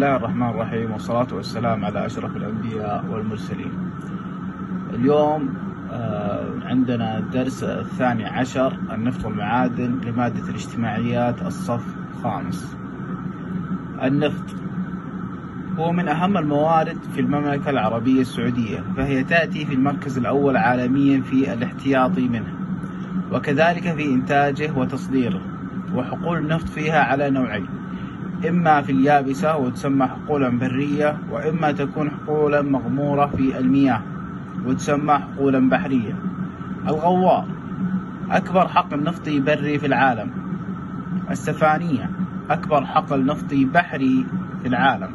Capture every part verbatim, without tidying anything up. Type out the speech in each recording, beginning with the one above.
الله الرحمن الرحيم، والصلاة والسلام على أشرف الأنبياء والمرسلين. اليوم عندنا الدرس الثاني عشر، النفط والمعادن، لمادة الاجتماعيات الصف الخامس. النفط هو من أهم الموارد في المملكة العربية السعودية، فهي تأتي في المركز الأول عالميا في الاحتياطي منه، وكذلك في إنتاجه وتصديره. وحقول النفط فيها على نوعين: إما في اليابسة وتسمى حقولا برية، وإما تكون حقولا مغمورة في المياه وتسمى حقولا بحرية. الغوار أكبر حقل نفطي بري في العالم. السفانية أكبر حقل نفطي بحري في العالم.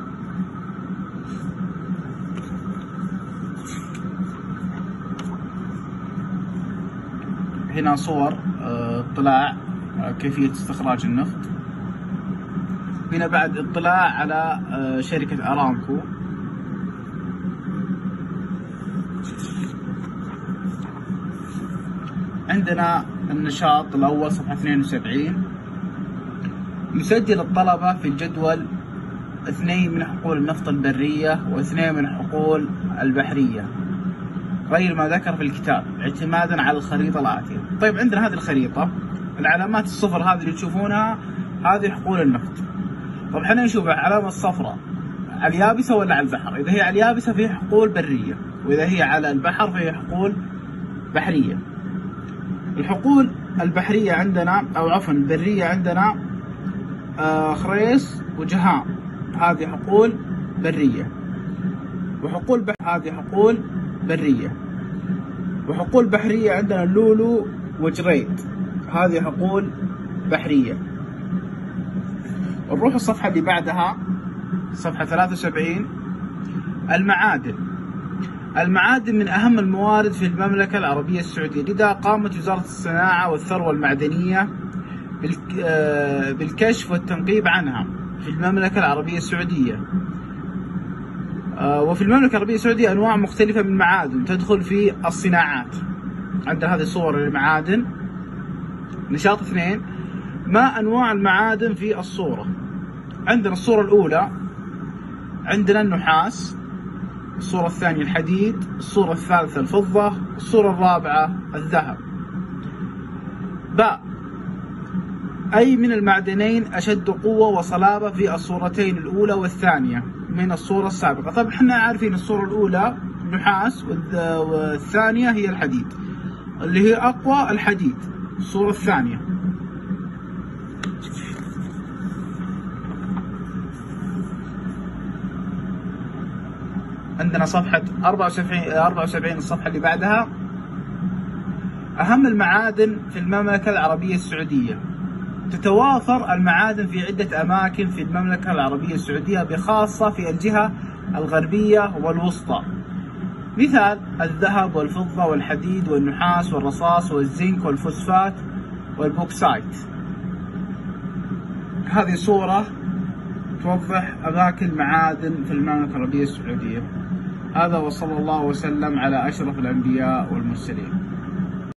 هنا صور اطلاع كيفية استخراج النفط. هنا بعد اطلاع على شركة أرامكو. عندنا النشاط الأول صفحة اثنين وسبعين، يسجل الطلبة في الجدول اثنين من حقول النفط البرية واثنين من حقول البحرية غير ما ذكر في الكتاب، اعتمادا على الخريطة الآتية. طيب عندنا هذه الخريطة، العلامات الصفر هذه اللي تشوفونها هذه حقول النفط. طب احنا نشوف العلامة الصفراء على اليابسة ولا على البحر؟ إذا هي على اليابسة فهي حقول برية، وإذا هي على البحر فهي حقول بحرية. الحقول البحرية عندنا أو عفوا البرية عندنا آه خريص وجهام، هذه حقول برية. وحقول بحر هذه حقول برية. وحقول بحرية عندنا اللولو وجريد، هذه حقول بحرية. نروح الصفحة اللي بعدها صفحة ثلاثة وسبعين، المعادن. المعادن من أهم الموارد في المملكة العربية السعودية، لذا قامت وزارة الصناعة والثروة المعدنية بالكشف والتنقيب عنها في المملكة العربية السعودية. وفي المملكة العربية السعودية أنواع مختلفة من المعادن تدخل في الصناعات. عندنا هذه صور للمعادن. نشاط اثنين، ما أنواع المعادن في الصورة. عندنا الصورة الأولى عندنا النحاس، الصورة الثانية الحديد، الصورة الثالثة الفضة، الصورة الرابعة الذهب. باء، أي من المعدنين أشد قوة وصلابة في الصورتين الأولى والثانية من الصورة السابقة؟ طبعا احنا عارفين الصورة الأولى النحاس والثانية هي الحديد، اللي هي أقوى الحديد الصورة الثانية. عندنا صفحة أربعة وسبعين الصفحة اللي بعدها، أهم المعادن في المملكة العربية السعودية. تتوافر المعادن في عدة أماكن في المملكة العربية السعودية، بخاصة في الجهة الغربية والوسطى، مثال الذهب والفضة والحديد والنحاس والرصاص والزنك والفوسفات والبوكسايت. هذه صورة توضح أماكن معادن في المملكة العربية السعودية. هذا وصلى الله وسلم على أشرف الأنبياء والمرسلين.